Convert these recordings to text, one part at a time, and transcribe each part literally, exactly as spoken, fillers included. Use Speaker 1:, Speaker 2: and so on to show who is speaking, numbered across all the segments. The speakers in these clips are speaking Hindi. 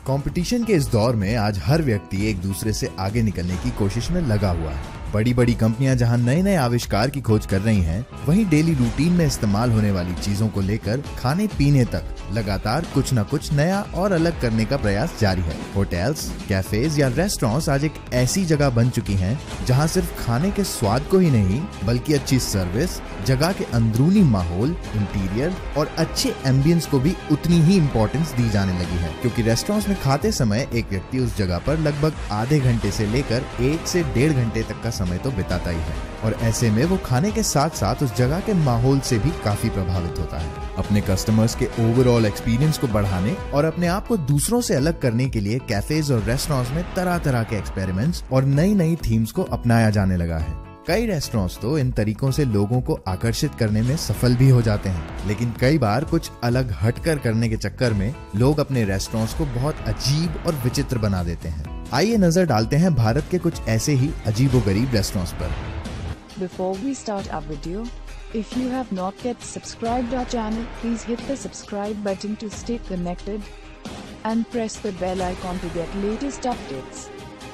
Speaker 1: कंपटीशन के इस दौर में आज हर व्यक्ति एक दूसरे से आगे निकलने की कोशिश में लगा हुआ है। बड़ी बड़ी कंपनियां जहां नए नए आविष्कार की खोज कर रही हैं, वहीं डेली रूटीन में इस्तेमाल होने वाली चीजों को लेकर खाने पीने तक लगातार कुछ न कुछ नया और अलग करने का प्रयास जारी है। होटल्स, कैफेज या रेस्टोरेंट्स आज एक ऐसी जगह बन चुकी हैं जहां सिर्फ खाने के स्वाद को ही नहीं बल्कि अच्छी सर्विस, जगह के अंदरूनी माहौल, इंटीरियर और अच्छे एम्बियंस को भी उतनी ही इम्पोर्टेंस दी जाने लगी है, क्योंकि रेस्टोरेंट्स में खाते समय एक व्यक्ति उस जगह पर लगभग आधे घंटे से लेकर एक से डेढ़ घंटे तक का समय तो बिताता ही है और ऐसे में वो खाने के साथ साथ उस जगह के माहौल से भी काफी प्रभावित होता है। अपने कस्टमर्स के ओवरऑल एक्सपीरियंस को बढ़ाने और अपने आप को दूसरों से अलग करने के लिए कैफेज और रेस्टोरेंट्स में तरह तरह के एक्सपेरिमेंट्स और नई नई थीम्स को अपनाया जाने लगा है। कई रेस्टोरेंट्स तो इन तरीकों से लोगों को आकर्षित करने में सफल भी हो जाते हैं, लेकिन कई बार कुछ अलग हटकर करने के चक्कर में लोग अपने रेस्टोरेंट्स को बहुत अजीब और विचित्र बना देते हैं। आइए नजर डालते हैं भारत के कुछ ऐसे ही अजीबोगरीब रेस्टोरेंट्स पर।
Speaker 2: Before we start our video, if you have not yet subscribed our channel, please hit the subscribe button to stay connected and press the bell icon to get latest updates.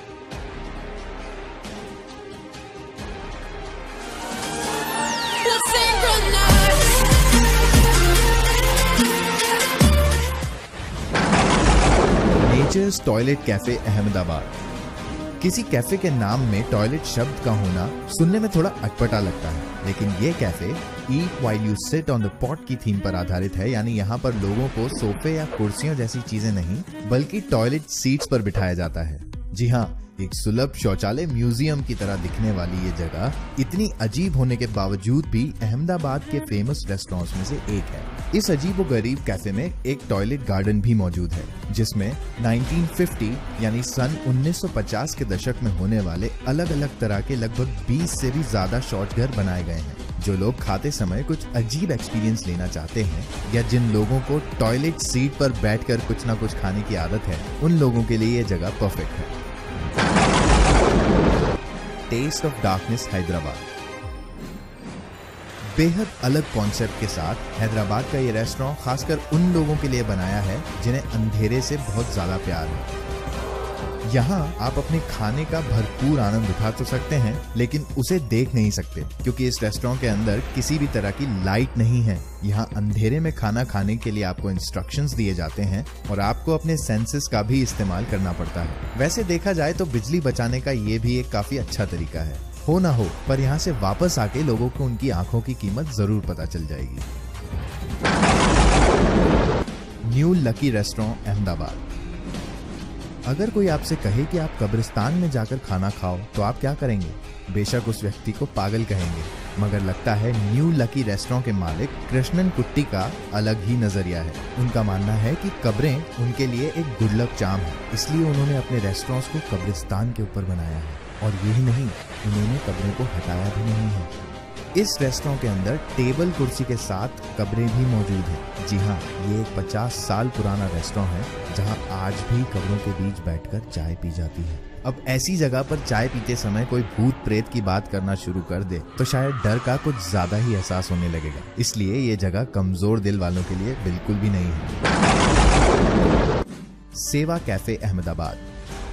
Speaker 1: Nature's toilet cafe Ahmedabad. किसी कैफे के नाम में टॉयलेट शब्द का होना सुनने में थोड़ा अटपटा लगता है, लेकिन ये cafe eat while you sit on the pot की थीम पर आधारित है। यानी यहाँ पर लोगों को सोफे या कुर्सियों जैसी चीजें नहीं बल्कि टॉयलेट सीट्स पर बिठाया जाता है। जी हाँ, एक सुलभ शौचालय म्यूजियम की तरह दिखने वाली ये जगह इतनी अजीब होने के बावजूद भी अहमदाबाद के फेमस रेस्टोरेंट्स में से एक है। इस अजीबोगरीब कैफे में एक टॉयलेट गार्डन भी मौजूद है, जिसमें नाइनटीन फिफ्टी यानी सन उन्नीस सौ पचास के दशक में होने वाले अलग अलग तरह के लगभग बीस से भी ज्यादा शौच घर बनाए गए हैं। जो लोग खाते समय कुछ अजीब एक्सपीरियंस लेना चाहते हैं या जिन लोगों को टॉयलेट सीट पर बैठकर कुछ न कुछ खाने की आदत है, उन लोगों के लिए ये जगह परफेक्ट है। Taste of darkness Hyderabad. बेहद अलग कॉन्सेप्ट के साथ हैदराबाद का ये रेस्टोरेंट खासकर उन लोगों के लिए बनाया है जिन्हें अंधेरे से बहुत ज्यादा प्यार है। यहाँ आप अपने खाने का भरपूर आनंद उठा तो सकते हैं, लेकिन उसे देख नहीं सकते, क्योंकि इस रेस्टोरेंट के अंदर किसी भी तरह की लाइट नहीं है। यहाँ अंधेरे में खाना खाने के लिए आपको इंस्ट्रक्शंस दिए जाते हैं और आपको अपने सेंसेस का भी इस्तेमाल करना पड़ता है। वैसे देखा जाए तो बिजली बचाने का ये भी एक काफी अच्छा तरीका है। हो ना हो, पर यहाँ से वापस आके लोगों को उनकी आंखों की कीमत जरूर पता चल जाएगी। New lucky restaurant Ahmedabad. अगर कोई आपसे कहे कि आप कब्रिस्तान में जाकर खाना खाओ तो आप क्या करेंगे? बेशक उस व्यक्ति को पागल कहेंगे, मगर लगता है न्यू लकी रेस्टोरेंट के मालिक कृष्णन कुट्टी का अलग ही नजरिया है। उनका मानना है कि कब्रें उनके लिए एक गुड लक चार्म है, इसलिए उन्होंने अपने रेस्टोरेंट्स को कब्रिस्तान के ऊपर बनाया है। और यही नहीं, उन्होंने कब्रों को हटाया भी नहीं है। इस रेस्टोरेंट के अंदर टेबल कुर्सी के साथ कब्रें भी मौजूद हैं। जी हाँ, ये एक पचास साल पुराना रेस्टोरेंट है जहाँ आज भी कब्रों के बीच बैठकर चाय पी जाती है। अब ऐसी जगह पर चाय पीते समय कोई भूत प्रेत की बात करना शुरू कर दे तो शायद डर का कुछ ज्यादा ही एहसास होने लगेगा। इसलिए ये जगह कमजोर दिल वालों के लिए बिल्कुल भी नहीं है। सेवा कैफे अहमदाबाद।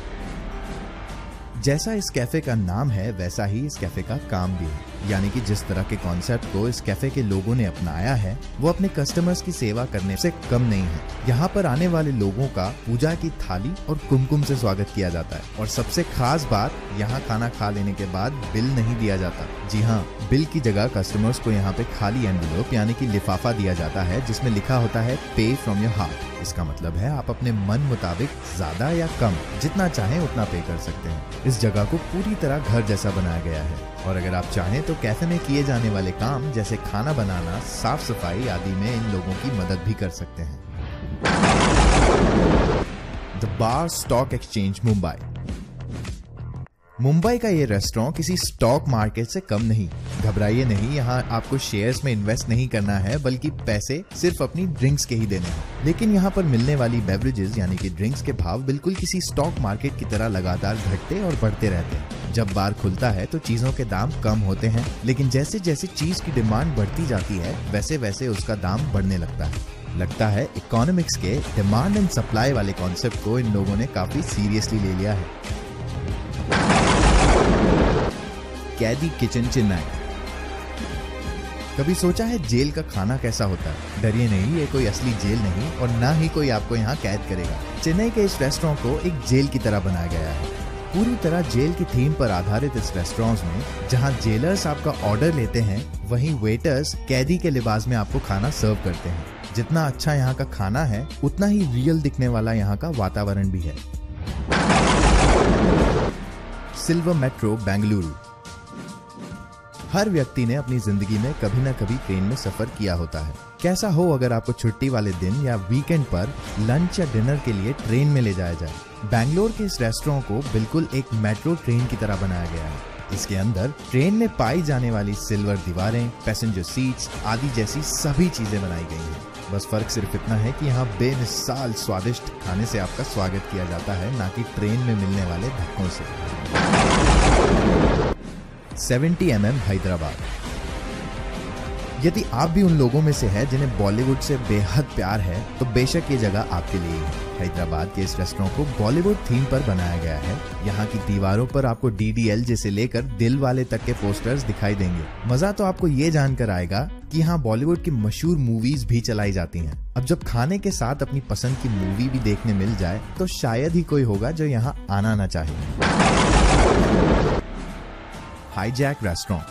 Speaker 1: जैसा इस कैफे का नाम है वैसा ही इस कैफे का काम भी है, यानी कि जिस तरह के कॉन्सेप्ट को इस कैफे के लोगों ने अपनाया है वो अपने कस्टमर्स की सेवा करने से कम नहीं है। यहाँ पर आने वाले लोगों का पूजा की थाली और कुमकुम से स्वागत किया जाता है और सबसे खास बात, यहाँ खाना खा लेने के बाद बिल नहीं दिया जाता। जी हाँ, बिल की जगह कस्टमर्स को यहाँ पे खाली एनवेलप यानी कि लिफाफा दिया जाता है जिसमें लिखा होता है पे फ्रॉम योर हार्ट। इसका मतलब है आप अपने मन मुताबिक ज्यादा या कम जितना चाहें उतना पे कर सकते हैं। इस जगह को पूरी तरह घर जैसा बनाया गया है और अगर आप चाहें तो कैफे में किए जाने वाले काम जैसे खाना बनाना, साफ सफाई आदि में इन लोगों की मदद भी कर सकते हैं। The bar stock exchange Mumbai. Mumbai का ये रेस्टोरेंट किसी स्टॉक मार्केट से कम नहीं। घबराइए नहीं, यहाँ आपको शेयर्स में इन्वेस्ट नहीं करना है बल्कि पैसे सिर्फ अपनी ड्रिंक्स के ही देने हैं। लेकिन यहाँ पर मिलने वाली बेवरेजेस यानी कि ड्रिंक्स के भाव बिल्कुल किसी स्टॉक मार्केट की तरह लगातार घटते और बढ़ते रहते हैं। जब बार खुलता है तो चीजों के दाम कम होते हैं, लेकिन जैसे जैसे चीज की डिमांड बढ़ती जाती है वैसे वैसे उसका दाम बढ़ने लगता है। लगता है इकोनॉमिक्स के डिमांड एंड सप्लाई वाले कॉन्सेप्ट को इन लोगों ने काफी सीरियसली ले लिया है। कैदी किचन चेन्नई। कभी सोचा है जेल का खाना कैसा होता है? डरिए नहीं, ये कोई असली जेल नहीं और ना ही कोई आपको यहाँ कैद करेगा। चेन्नई के इस रेस्टोरेंट को एक जेल की तरह बनाया गया है। पूरी तरह जेल की थीम पर आधारित इस रेस्टोरेंट में जहाँ जेलर्स आपका ऑर्डर लेते हैं, वहीं वेटर्स कैदी के लिबास में आपको खाना सर्व करते हैं। जितना अच्छा यहाँ का खाना है, उतना ही रियल दिखने वाला यहाँ का वातावरण भी है। Silver metro Bengaluru. हर व्यक्ति ने अपनी जिंदगी में कभी न कभी ट्रेन में सफर किया होता है। कैसा हो अगर आपको छुट्टी वाले दिन या वीकेंड पर लंच या डिनर के लिए ट्रेन में ले जाया जाए। बैंगलोर के इस रेस्टोरेंट को बिल्कुल एक मेट्रो ट्रेन की तरह बनाया गया है। इसके अंदर ट्रेन में पाई जाने वाली सिल्वर दीवारें, पैसेंजर सीट्स आदि जैसी सभी चीजें बनाई गई हैं। बस फर्क सिर्फ इतना है कि यहाँ बेमिसाल स्वादिष्ट खाने से आपका स्वागत किया जाता है, ना कि ट्रेन में मिलने वाले धक्कों से। Seventy M M Hyderabad. यदि आप भी उन लोगों में से हैं जिन्हें बॉलीवुड से बेहद प्यार है, तो बेशक ये जगह आपके लिए है। हैदराबाद के इस रेस्टोरेंट को बॉलीवुड थीम पर बनाया गया है। यहाँ की दीवारों पर आपको डी डी एल जैसे लेकर दिल वाले तक के पोस्टर्स दिखाई देंगे। मजा तो आपको ये जानकर आएगा कि यहाँ बॉलीवुड की मशहूर मूवीज भी चलाई जाती हैं। अब जब खाने के साथ अपनी पसंद की मूवी भी देखने मिल जाए, तो शायद ही कोई होगा जो यहाँ आना ना चाहे। Hijack restaurant.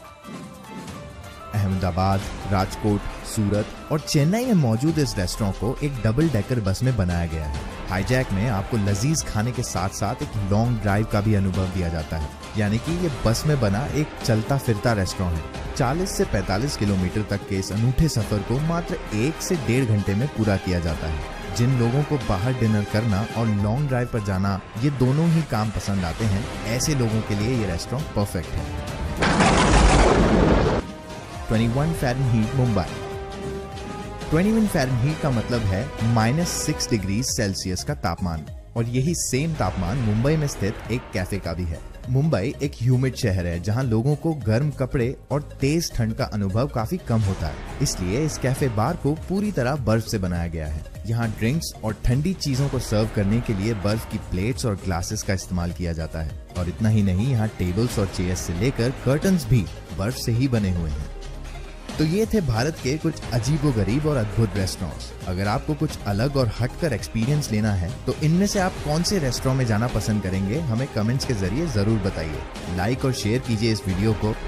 Speaker 1: अहमदाबाद, राजकोट, सूरत और चेन्नई में मौजूद इस रेस्टोरेंट को एक डबल डेकर बस में बनाया गया है। हाईजैक में आपको लजीज खाने के साथ साथ एक लॉन्ग ड्राइव का भी अनुभव दिया जाता है, यानी कि ये बस में बना एक चलता फिरता रेस्टोरेंट है। चालीस से पैंतालीस किलोमीटर तक के इस अनूठे सफर को मात्र एक से डेढ़ घंटे में पूरा किया जाता है। जिन लोगों को बाहर डिनर करना और लॉन्ग ड्राइव पर जाना, ये दोनों ही काम पसंद आते हैं, ऐसे लोगों के लिए ये रेस्टोरेंट परफेक्ट है। इक्कीस फ़ारेनहीट मुंबई। इक्कीस फ़ारेनहीट का मतलब है माइनस सिक्स डिग्री सेल्सियस का तापमान, और यही सेम तापमान मुंबई में स्थित एक कैफे का भी है। मुंबई एक ह्यूमिड शहर है जहां लोगों को गर्म कपड़े और तेज ठंड का अनुभव काफी कम होता है, इसलिए इस कैफे बार को पूरी तरह बर्फ से बनाया गया है। यहाँ ड्रिंक्स और ठंडी चीजों को सर्व करने के लिए बर्फ की प्लेट्स और ग्लासेस का इस्तेमाल किया जाता है। और इतना ही नहीं, यहाँ टेबल्स और चेयर्स से लेकर कर्टन्स भी बर्फ से ही बने हुए हैं। तो ये थे भारत के कुछ अजीबोगरीब और अद्भुत रेस्टोरेंट्स। अगर आपको कुछ अलग और हटकर एक्सपीरियंस लेना है, तो इनमें से आप कौन से रेस्टोरेंट में जाना पसंद करेंगे, हमें कमेंट्स के जरिए जरूर बताइए। लाइक और शेयर कीजिए इस वीडियो को